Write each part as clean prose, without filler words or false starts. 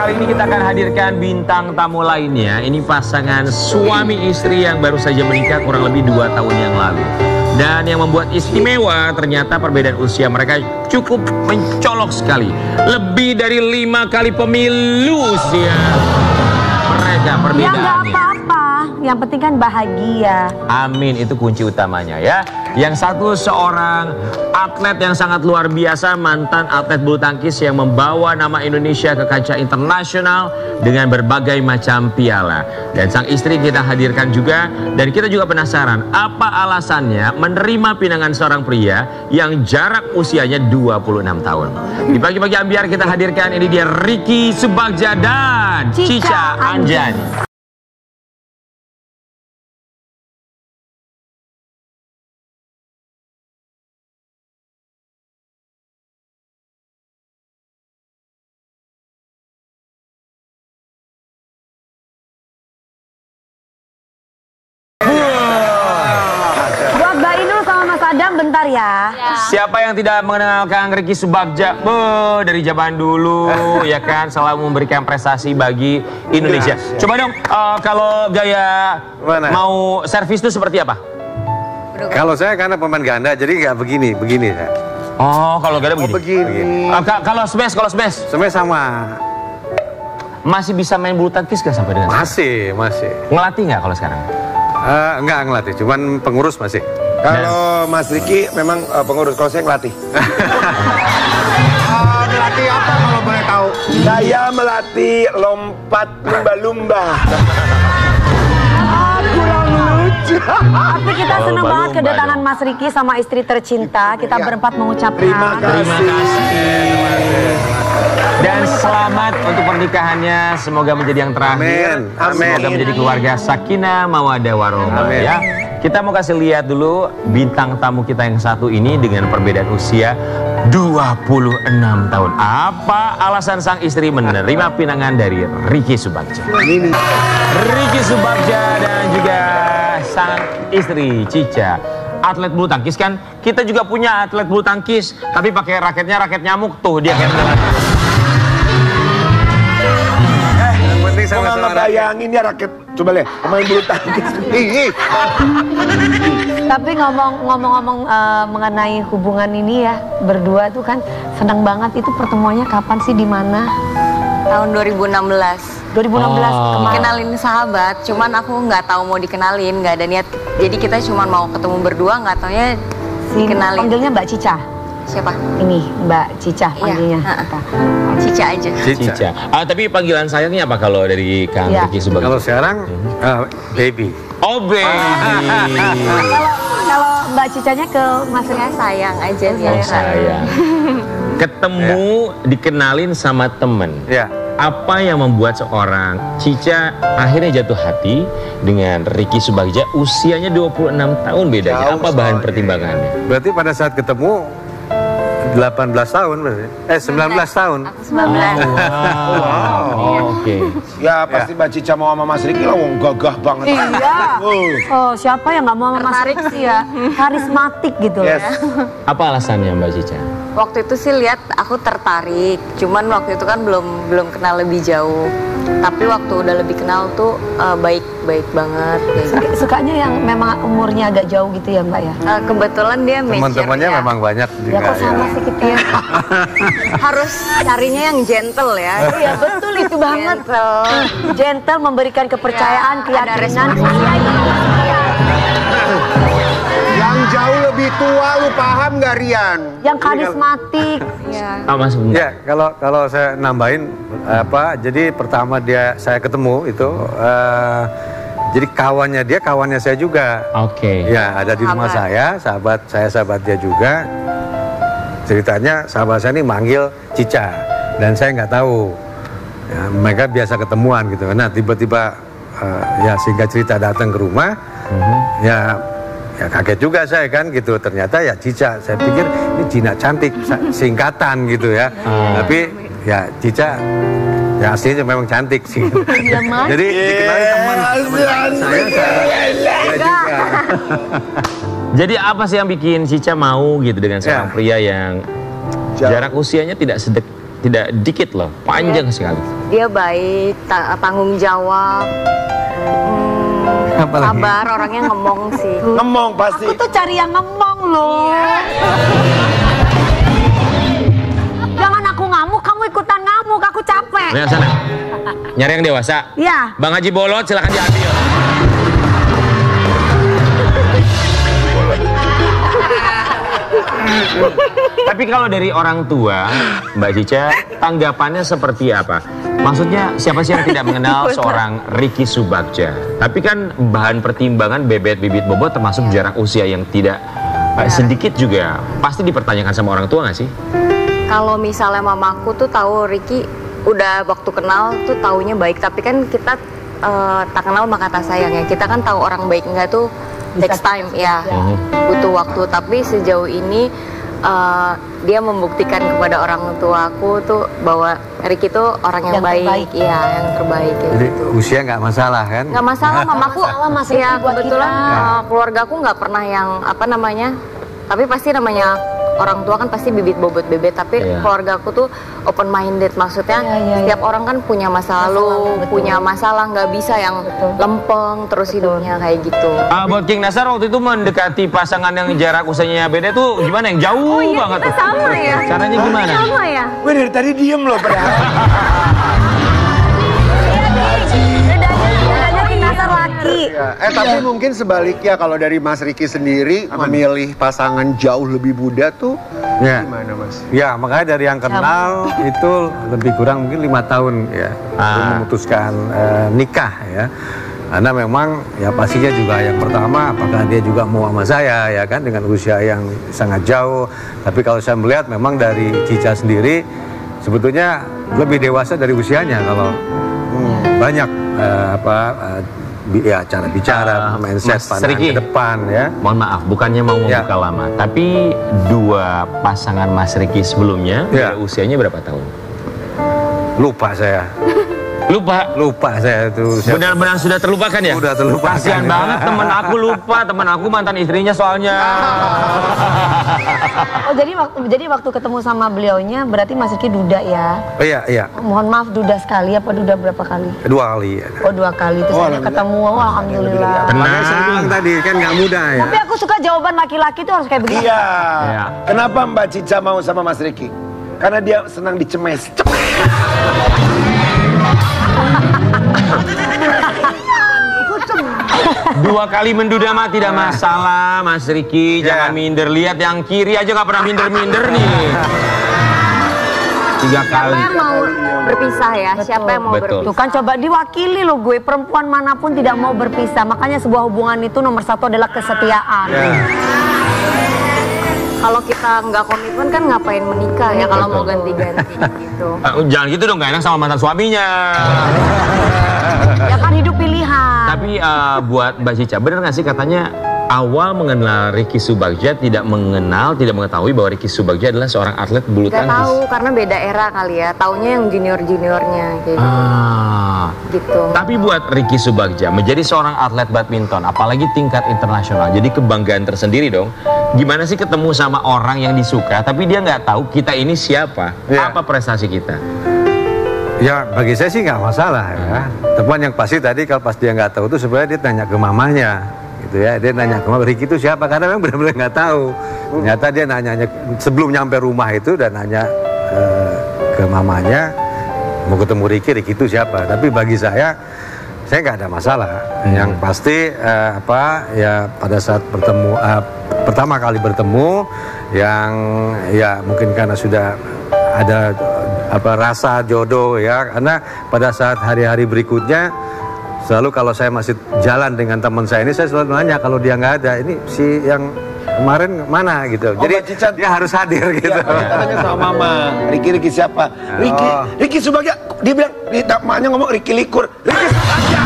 kali ini kita akan hadirkan bintang tamu lainnya. Ini pasangan suami istri yang baru saja menikah kurang lebih 2 tahun yang lalu. Dan yang membuat istimewa ternyata perbedaan usia mereka cukup mencolok sekali. Lebih dari 5 kali pemilu usia mereka perbedaannya. Ya nggak apa-apa, yang penting kan bahagia. Amin, itu kunci utamanya ya. Yang satu seorang atlet yang sangat luar biasa, mantan atlet bulu tangkis yang membawa nama Indonesia ke kancah internasional dengan berbagai macam piala. Dan sang istri kita hadirkan juga, dan kita juga penasaran apa alasannya menerima pinangan seorang pria yang jarak usianya 26 tahun. Di pagi-pagi ambiar kita hadirkan, ini dia Ricky Subagja dan Cica Anjani. Bentar ya. Siapa yang tidak mengenal Kang Ricky Subagja? Dari zaman dulu ya kan, selalu memberikan prestasi bagi Indonesia. Coba dong, kalau gaya mau servis itu seperti apa? Kalau saya karena pemain ganda, jadi nggak begini ya. Oh, kalau ganda begini. Begini. Kalau smash? Smash sama. Masih bisa main bulu tangkis nggak sampai dengan? Masih. Ngelatih nggak kalau sekarang? Nggak ngelatih, cuman pengurus masih. Kalau Mas Ricky memang pengurus, kalau saya ngelatih. Melatih apa kalau boleh tahu? Saya melatih lompat lumba-lumba. Kurang lucu. Tapi kita senang banget kedatangan Mas Ricky sama istri tercinta. Kita berempat mengucapkan Terima kasih. Dan selamat untuk pernikahannya. Semoga menjadi yang terakhir. Amin. Semoga menjadi keluarga sakinah mawaddah warahmah ya. Kita mau kasih lihat dulu bintang tamu kita yang satu ini dengan perbedaan usia 26 tahun. Apa alasan sang istri menerima pinangan dari Ricky Subagja? Ricky Subagja dan juga sang istri Cica, atlet bulu tangkis kan? Kita juga punya atlet bulu tangkis, tapi pakai raket nyamuk tuh dia kayak Kalau nggak bayangin ya raket, coba lihat pemain bulu tangkis. Tapi ngomong-ngomong mengenai hubungan ini ya, berdua tuh kan senang banget. Itu pertemuannya kapan sih, di mana? Tahun 2016. 2016 kemarin. Kenalin sahabat, cuman aku nggak tahu mau dikenalin, nggak ada niat. Jadi kita cuma mau ketemu berdua, nggak taunya dikenalin. Panggilnya Mbak Cica. Siapa? Ini Mbak Cica panggilnya. Iya. Cica aja. Cica. Tapi panggilan sayangnya apa kalau dari Kang Ricky Subagja? Kalau sekarang baby. Oh baby. Kalau Mbak Cicanya ke Mas Ricky? Sayang aja sih. Oh sayang. Ketemu dikenalin sama temen. Ya. Apa yang membuat seorang Cica akhirnya jatuh hati dengan Ricky Subagja? Usianya 26 tahun bedanya. Apa bahan pertimbangannya? Berarti pada saat ketemu 18 tahun berarti. 19 tahun. Aku 19. Oke. Ya pasti Mbak Cica mau sama Mas Ricky lah, wong gagah banget. Iya. Oh, siapa yang nggak mau sama Mas Tertarik Ricky ya? Karismatik gitu Yes. ya. Apa alasannya Mbak Cica? Waktu itu sih lihat aku tertarik, cuman waktu itu kan belum kenal lebih jauh. Tapi waktu udah lebih kenal tuh baik banget. Sukanya yang memang umurnya agak jauh gitu ya Mbak ya? Kebetulan dia major. Teman-temannya ya. memang banyak Ya juga. kok sama sih kita ya? Harus carinya yang gentle ya. Iya betul itu banget. Gentle memberikan kepercayaan, keyakinan. Yang jauh lebih tua, lu paham nggak Rian? Yang karismatik. Iya. Mas Ya, kalau saya nambahin jadi pertama saya ketemu itu jadi kawannya saya juga. Oke. Ya, ada di rumah saya, sahabat dia juga. Ceritanya sahabat saya ini manggil Cica dan saya nggak tahu. Ya, mereka biasa ketemuan gitu. Nah, tiba-tiba ya singkat cerita datang ke rumah. Ya kaget juga saya kan gitu, ternyata ya Cica. Saya pikir ini Cina cantik, singkatan gitu ya. Tapi ya Cica ya aslinya memang cantik sih. Jadi dikenalin teman saya juga. Jadi apa sih yang bikin Cica mau gitu dengan seorang pria yang jarak usianya tidak tidak dikit loh, panjang sekali. Dia baik, tanggung jawab, Apalagi? sabar, orangnya ngemong sih. Ngomong pasti. Aku tuh cari yang ngomong loh. Jangan aku ngamuk, kamu ikutan ngamuk, aku capek. Lihat sana. Nyari yang dewasa. Iya. Bang Haji Bolot silakan diambil. Tapi kalau dari orang tua, Mbak Cica, tanggapannya seperti apa? Maksudnya siapa sih yang tidak mengenal seorang Ricky Subagja? Tapi kan bahan pertimbangan bebet bibit bobot termasuk jarak usia yang tidak sedikit juga pasti dipertanyakan sama orang tua nggak sih? Kalau misalnya mamaku tuh tahu Ricky udah waktu kenal tuh taunya baik, tapi kan kita tak kenal maka kata sayang ya. Kita kan tahu orang baik enggak tuh takes time ya, butuh waktu. Tapi sejauh ini dia membuktikan kepada orang tua aku tuh bahwa Ricky tuh orang yang baik, ya yang terbaik. Ya. Jadi usia nggak masalah kan? Nggak masalah, mamaku Mas ya Ricky buat kebetulan kita. keluarga aku nggak pernah yang apa namanya, tapi pasti namanya orang tua kan pasti bibit bobot bebet, tapi keluarga aku tuh open minded, maksudnya setiap orang kan punya masa lalu, punya masalah, nggak bisa yang lempeng terus hidupnya kayak gitu. Buat King Nasar waktu itu mendekati pasangan yang jarak usianya beda tuh gimana, yang jauh banget tuh? Sama ya. Caranya gimana? Sama ya. Gue dari tadi diem loh padahal. Tapi mungkin sebaliknya kalau dari Mas Ricky sendiri memilih pasangan jauh lebih muda tuh gimana Mas? Ya makanya dari yang kenal itu lebih kurang mungkin 5 tahun ya belum memutuskan nikah ya. Karena memang ya pastinya juga yang pertama apakah dia juga mau sama saya ya kan, dengan usia yang sangat jauh. Tapi kalau saya melihat memang dari Cica sendiri sebetulnya lebih dewasa dari usianya kalau banyak ya cara bicara, mindset, pandangan ke depan ya. Mohon maaf, bukannya mau membuka lama, tapi dua pasangan Mas Ricky sebelumnya usianya berapa tahun? Lupa saya. Lupa saya itu. Benar-benar sudah terlupakan ya? Sudah terlupakan. Kasihan banget temen aku lupa, temen aku mantan istrinya soalnya. Oh jadi waktu ketemu sama beliaunya berarti Mas Ricky duda ya? Oh iya. Mohon maaf, duda sekali apa duda berapa kali? 2 kali. Oh 2 kali, terus hanya ketemu, alhamdulillah. Makanya saya bilang tadi kan nggak mudah ya. Tapi aku suka jawaban laki-laki tuh harus kayak begitu. Iya. Kenapa Mbak Cica mau sama Mas Ricky? Karena dia senang dicemes. 2 kali menduda mah tidak masalah, Mas Ricky. Jangan minder, lihat yang kiri aja nggak pernah minder-minder nih. 3 kali. Siapa yang mau berpisah ya? Siapa yang mau berpisah? Tuh kan coba diwakili loh gue, perempuan manapun tidak mau berpisah. Makanya sebuah hubungan itu nomor 1 adalah kesetiaan. Kalau kita nggak komitmen kan ngapain menikah ya kalau mau ganti-ganti gitu. Jangan gitu dong, gak enak sama mantan suaminya. Ya kan hidup pilihan. Tapi buat Mbak Cica, bener gak sih katanya awal mengenal Ricky Subagja tidak mengetahui bahwa Ricky Subagja adalah seorang atlet bulu Gak tangkis? tahu karena beda era kali ya. Taunya yang junior-juniornya kayak gitu. Tapi buat Ricky Subagja menjadi seorang atlet badminton, apalagi tingkat internasional, jadi kebanggaan tersendiri dong. Gimana sih ketemu sama orang yang disuka, tapi dia nggak tahu kita ini siapa, apa prestasi kita? Ya bagi saya sih nggak masalah ya. Teman yang pasti tadi kalau pas dia nggak tahu itu sebenarnya dia tanya ke mamanya, gitu ya. Dia nanya ke mama, Ricky itu siapa? Karena memang benar-benar nggak tahu. Ternyata dia nanya sebelum nyampe rumah itu dan nanya ke mamanya mau ketemu Ricky itu siapa? Tapi bagi saya nggak ada masalah. Yang pasti pada saat pertama kali bertemu yang ya mungkin karena sudah ada rasa jodoh ya, karena pada saat hari-hari berikutnya selalu kalau saya masih jalan dengan teman saya ini, saya selalu nanya kalau dia nggak ada, ini si yang kemarin mana gitu. Jadi dia harus hadir gitu. Kita tanya sama mama, Ricky siapa? Ricky Subagja. Dia bilang, maknya ngomong Ricky Likur. Ricky Subagja.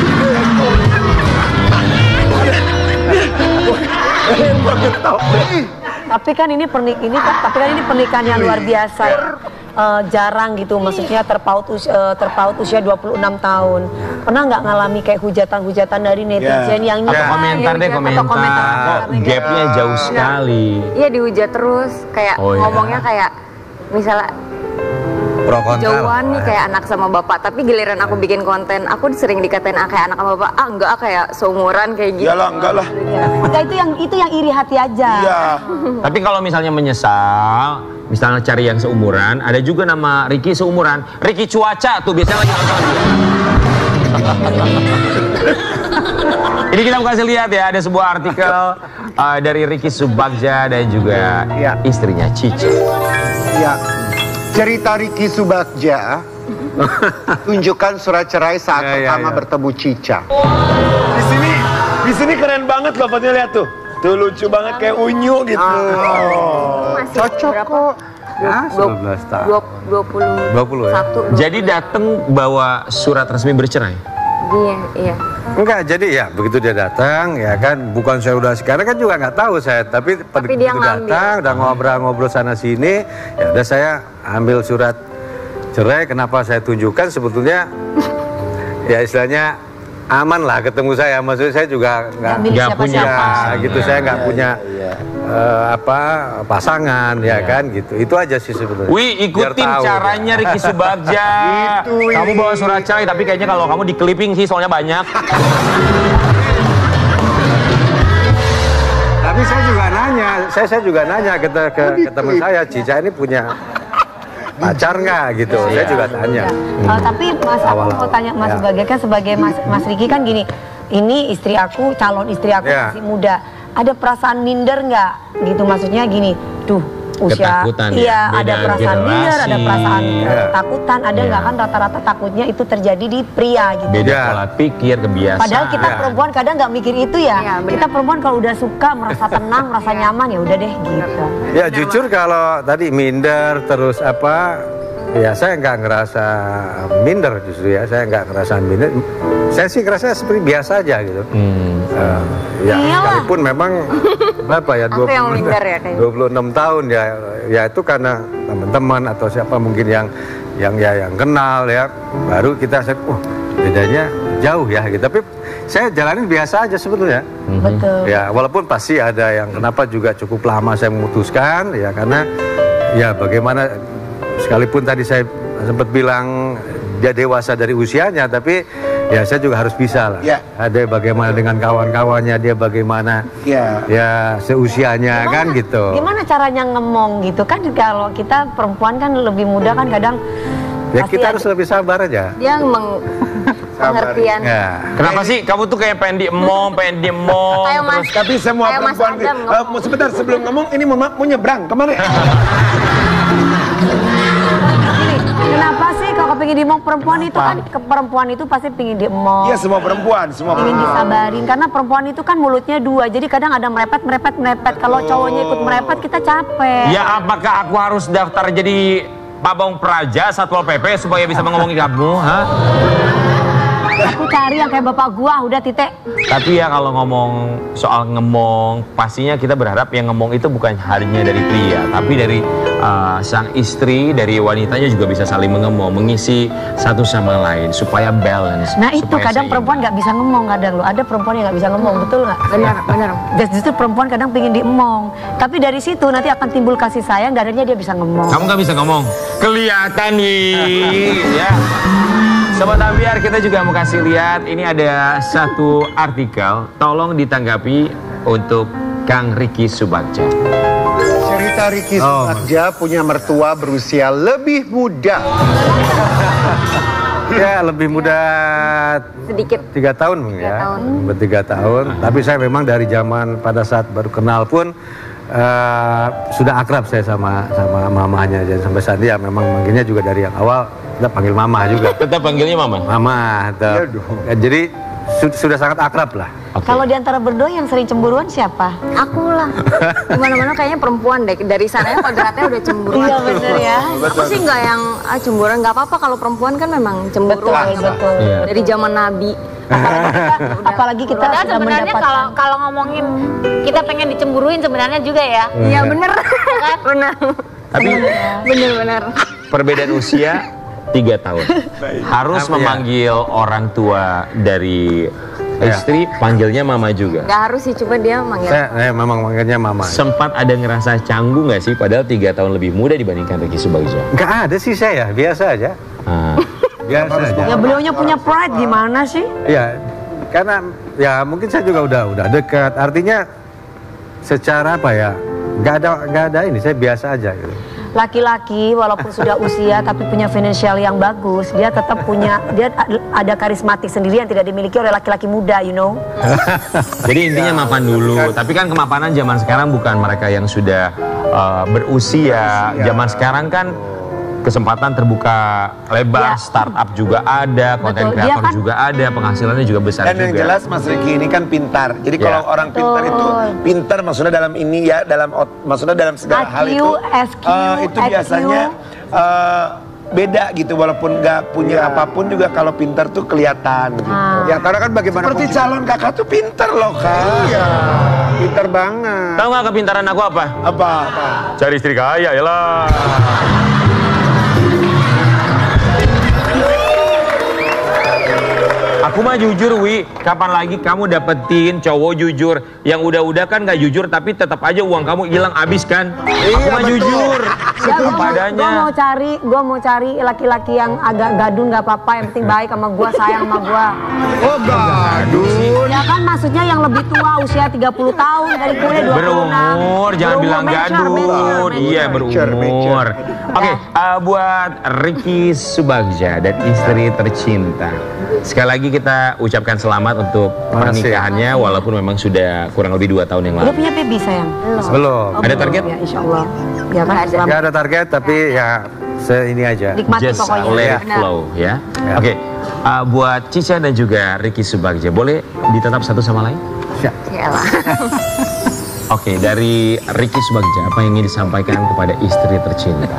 Tapi kan ini pernikahan yang luar biasa. Jarang gitu, maksudnya terpaut usia 26 tahun. Pernah nggak ngalami kayak hujatan-hujatan dari netizen yang komentar kok gapnya jauh sekali. Iya dihujat terus, kayak ngomongnya kayak misalnya pro kontra. jauhan nih kayak anak sama bapak. Tapi giliran aku bikin konten, aku sering dikatain kayak anak sama bapak. Enggak kayak seumuran kayak gitu. Iyalah, enggak lah. Enggak, itu yang iri hati aja. Iya. Tapi kalau misalnya menyesal, misalnya cari yang seumuran, ada juga nama Ricky seumuran. Ricky Cuaca tuh biasanya lagi nonton dia. Ini kita mau kasih lihat ya, ada sebuah artikel dari Ricky Subagja dan juga istrinya Cica. Ya, cerita Ricky Subagja tunjukkan surat cerai saat pertama bertemu Cica. Di sini keren banget bapaknya, lihat tuh. Tuh lucu banget kayak unyu gitu. Masih Cocok berapa? kok. Ya, 19 tahun. 20 ya? Jadi datang bawa surat resmi bercerai. Iya. Enggak, jadi ya begitu dia datang ya kan, bukan saya udah sekarang kan juga nggak tahu saya, tapi begitu dia datang udah ngobrol sana sini, ya udah saya ambil surat cerai. Kenapa saya tunjukkan sebetulnya ya istilahnya aman lah ketemu saya, maksudnya saya juga nggak punya gitu, saya nggak punya pasangan ya kan gitu, itu aja sih sebetulnya. Wih, ikutin caranya Ricky Subagja. Kamu bawa surat cerai, tapi kayaknya kalau kamu di clipping sih soalnya banyak. Tapi saya juga nanya ke teman saya, Cica ini punya pacar nggak gitu, saya juga tanya. Tapi Mas, aku mau tanya Mas Subagja kan sebagai Mas Ricky kan gini, ini istri aku, calon istri aku masih muda. Ada perasaan minder nggak gitu, maksudnya gini, usia, ketakutan ada perasaan minder, ada perasaan ketakutan, ada nggak kan rata-rata takutnya itu terjadi di pria gitu. Beda pola pikir, kebiasaan. Padahal kita perempuan kadang nggak mikir itu ya. Kita perempuan kalau udah suka, merasa tenang, merasa nyaman ya udah deh gitu. Ya jujur kalau tadi minder terus ya saya nggak ngerasa minder justru ya, saya nggak ngerasa minder. Saya sih ngerasa seperti biasa aja gitu. Ya sekalipun memang berapa ya, 26 tahun ya itu karena teman-teman atau siapa mungkin yang kenal ya, baru kita bedanya jauh ya gitu. Tapi saya jalanin biasa aja sebetulnya. Betul. Ya walaupun pasti ada yang kenapa juga cukup lama saya memutuskan ya, karena ya bagaimana sekalipun tadi saya sempat bilang dia dewasa dari usianya, tapi ya saya juga harus bisa lah. Ada bagaimana dengan kawan-kawannya, dia bagaimana ya seusianya kan gitu. Gimana caranya ngomong gitu kan, kalau kita perempuan kan lebih muda kan kadang ya kita harus lebih sabar aja. Dia pengertian. Ya. Kenapa sih kamu tuh kayak pengen diemong Mas, tapi semua perempuan sebentar sebelum ngomong ini mau nyebrang kemana? Kenapa sih kalau pengen diemong perempuan itu kan, perempuan itu pasti pengen diemong. Iya, semua perempuan. Pengen disabarin karena perempuan itu kan mulutnya dua, jadi kadang ada merepet. Kalau cowoknya ikut merepet kita capek. Ya apakah aku harus daftar jadi Pabong Praja Satpol PP supaya bisa mengomongi kamu, ha? Aku cari yang kayak bapak gua, udah titik. Tapi ya kalau ngomong soal ngemong, pastinya kita berharap yang ngemong itu bukan hanya dari pria, tapi dari sang istri, dari wanitanya juga bisa saling mengemong, mengisi satu sama lain supaya balance. Nah itu kadang perempuan nggak bisa ngemong, kadang lo ada perempuan yang nggak bisa ngomong, betul nggak? Benar. Justru perempuan kadang pengen diemong, tapi dari situ nanti akan timbul kasih sayang, dan akhirnya dia bisa ngomong. Kamu nggak bisa ngomong, kelihatan nih, ya. Sobat Ambiar, kita juga mau kasih lihat, ini ada satu artikel, tolong ditanggapi untuk Kang Ricky Subagja. Cerita Ricky Subagja punya mertua berusia lebih muda. Ya lebih muda sedikit, 3 tahun mungkin ya. 3 tahun. Tapi saya memang dari zaman pada saat baru kenal pun sudah akrab saya sama mamanya, dan sampai saat ini ya memang manggilnya juga dari yang awal kita panggil mama juga. Tetap panggilnya mama? Mama. Ya, jadi sudah sangat akrab lah. Okay. Kalau di antara berdua yang sering cemburuan siapa? Aku lah. Dimana-mana kayaknya perempuan deh. Dari sananya kodratnya udah cemburuan. Iya bener ya. Aku sih nggak yang cemburuan, nggak apa-apa. Kalau perempuan kan memang cemburuan. Betul. Dari zaman Nabi. Apalagi kita sebenarnya mendapatkan... kalau ngomongin kita pengen dicemburuin sebenarnya juga ya. Iya bener. Bener. Tapi bener. Perbedaan usia 3 tahun. Harus memanggil orang tua dari istri panggilnya mama juga. Nggak harus sih, cuma dia manggil. Saya memang manggilnya mama. Sempat ada ngerasa canggung nggak sih? Padahal 3 tahun lebih muda dibandingkan Ricky Subagja. Nggak ada sih saya, biasa aja. Biasa aja. Ya beliaunya punya pride gimana sih? Ya, karena ya mungkin saya juga udah dekat. Artinya secara apa ya? Nggak ada ini, saya biasa aja gitu. Laki-laki walaupun sudah usia tapi punya finansial yang bagus, dia tetap punya, dia ada karismatik sendiri yang tidak dimiliki oleh laki-laki muda, you know. Jadi intinya mapan dulu. Tapi kan kemapanan zaman sekarang bukan mereka yang sudah berusia. Zaman sekarang kan kesempatan terbuka lebar, startup juga ada, konten kreator kan juga ada, penghasilannya juga besar Dan juga. yang jelas Mas Ricky ini kan pintar. Jadi kalau orang pintar itu pintar maksudnya dalam ini ya, maksudnya dalam segala hal itu. Itu biasanya beda gitu, walaupun nggak punya apapun juga kalau pintar tuh kelihatan gitu. Ya karena kan bagaimana Seperti calon kakak tuh pintar loh kak. Iya, pintar banget. Tahu nggak kepintaran aku apa? Apa? Cari istri kaya ya lah. Aku mah jujur, Wi. Kapan lagi kamu dapetin cowok jujur? Yang udah-udah kan nggak jujur, tapi tetap aja uang kamu hilang habis kan? Aku mah jujur. Gue mau cari laki-laki yang agak gadun nggak apa-apa, yang penting baik sama gue, sayang sama gue. Oh gadun. Ya kan maksudnya yang lebih tua, usia 30 tahun dari gue 26. Berumur, jangan bilang gadun. Iya berumur. Oke, buat Ricky Subagja dan istri tercinta. Sekali lagi kita ucapkan selamat untuk pernikahannya, walaupun memang sudah kurang lebih 2 tahun yang lalu. Udah punya baby sayang? Belum. Ada target? Ya insya Allah. Ya kan? Nggak ada target, tapi ya ini aja. Nikmati Just pokoknya. let it flow ya. Oke, buat Cica dan juga Ricky Subagja, boleh ditetap satu sama lain? Yalah. Oke, dari Ricky Subagja, apa yang ingin disampaikan kepada istri tercinta?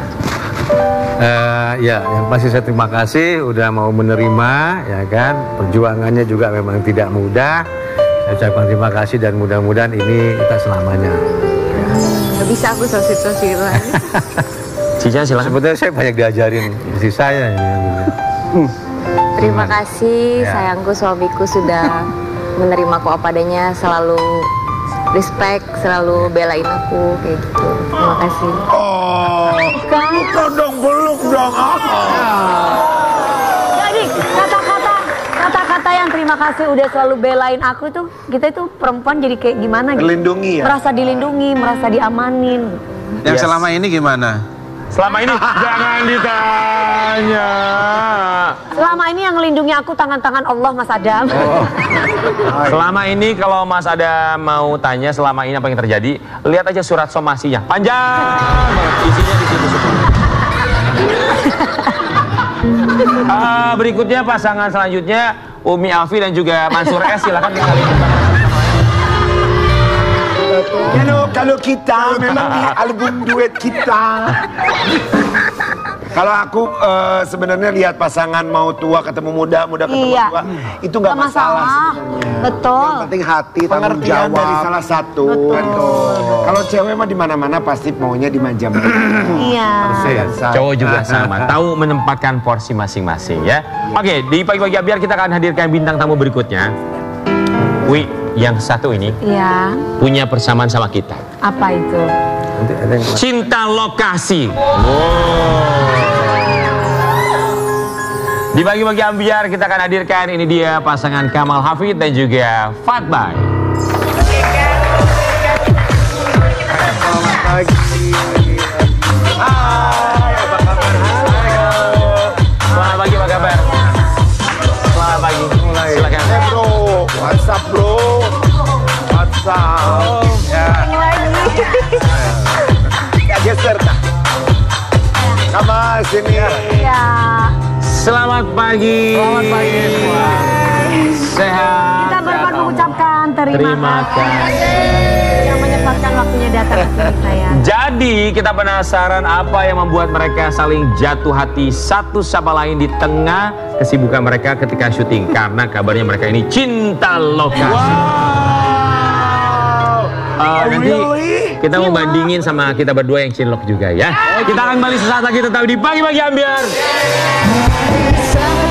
Ya, yang pasti saya terima kasih udah mau menerima, ya kan. Perjuangannya juga memang tidak mudah. Saya ucapkan terima kasih dan mudah-mudahan ini kita selamanya. Nggak bisa aku sosit-sosit lagi. Cica silakan. Sebetulnya saya banyak diajarin istri saya ini. Terima kasih Ya. sayangku, suamiku sudah menerimaku apa adanya, selalu respect, selalu belain aku kayak gitu. Terima kasih. Peluk dong, peluk dong. Jadi kata-kata yang terima kasih udah selalu belain aku tuh, kita itu perempuan jadi kayak gimana gitu? Terlindungi ya. Merasa dilindungi, merasa diamanin. Yang selama ini gimana? Selama ini jangan ditanya. Selama ini yang melindungi aku tangan-tangan Allah, Mas Adam. Selama ini kalau Mas Adam mau tanya selama ini apa yang terjadi, lihat aja surat somasinya. Panjang banget, isinya di situ semua. Berikutnya pasangan selanjutnya Umi Alfi dan juga Mansur S, silakan kali. Kalau kita memang di album duet kita. Kalau aku sebenarnya lihat pasangan mau tua ketemu muda, muda ketemu tua, itu nggak masalah sebenarnya. Betul. Yang penting hati, tanggung Pengertian jawab. dari salah satu. Kalau cewek mah di mana-mana pasti maunya dimanja-manja. Iya. Cowok juga sama, tahu menempatkan porsi masing-masing ya. Oke, di pagi-pagi biar kita akan hadirkan bintang tamu berikutnya. Wi, yang satu ini punya persamaan sama kita. Apa itu? Nanti ada yang Cinta lokasi. Di pagi-pagi ambiar kita akan hadirkan ini dia pasangan Kamal Hafid dan juga Fatbay. Selamat pagi. Hai, apa kabar? Halo. Selamat pagi, apa kabar? Selamat pagi. Silakan. Bro, WhatsApp bro, WhatsApp. Ya geser tak? Kamal sini. Ya. Selamat pagi. Selamat pagi semua. Sehat. Kita berbuat mengucapkan terima kasih yang menyempatkan waktunya datang ke sini saya. Jadi kita penasaran apa yang membuat mereka saling jatuh hati satu sama lain di tengah kesibukan mereka ketika syuting. Karena kabarnya mereka ini cinta lokasi. Nanti kita mau bandingin sama kita berdua yang cinlok juga ya. Kita akan balik sesaat lagi tetap di Pagi-Pagi Ambiar.